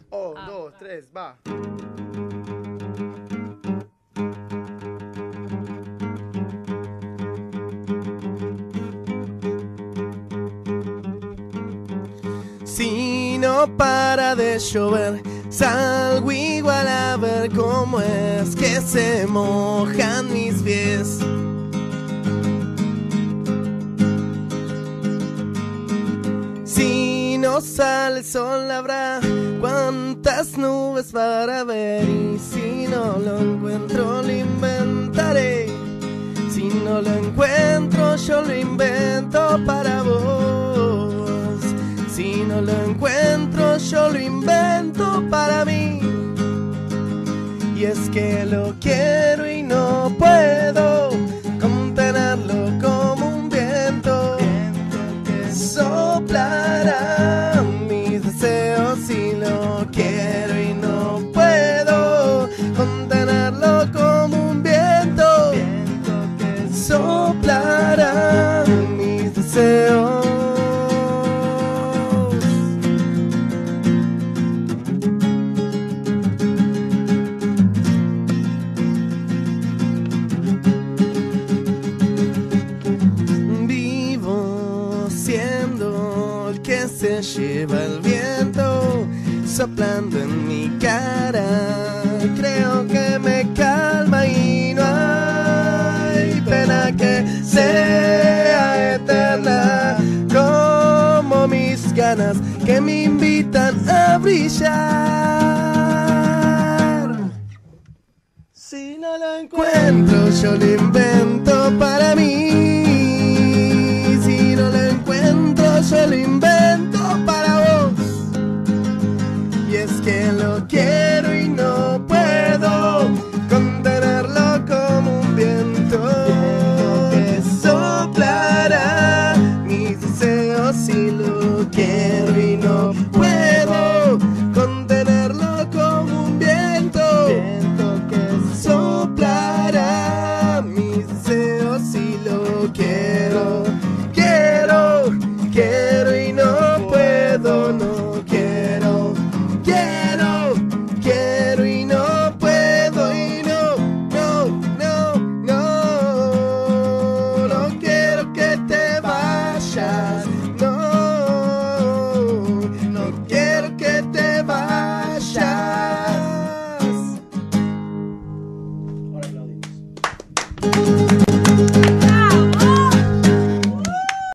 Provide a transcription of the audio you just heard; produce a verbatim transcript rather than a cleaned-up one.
Un, dos, tres, va. Si no para de llover, salgo igual a ver cómo es que se mojan mis pies. Si no sale el sol habrá cuántas nubes para ver, y si no lo encuentro lo inventaré. Si no lo encuentro yo lo invento para vos. Si no lo encuentro yo lo invento para mí. Y es que lo quiero y no puedo contenerlo como un viento, viento que soplará mis deseos. Si lo quiero y no puedo contenerlo como un viento, viento que soplará mis deseos. Se lleva el viento soplando en mi cara. Creo que me calma y no hay pena que sea eterna, como mis ganas que me invitan a brillar. Si no lo encuentro yo lo invento para mí. Si no lo encuentro yo lo invento para vos. Y es que lo quiero y no puedo contenerlo como un viento que soplará mis deseos. Si lo quiero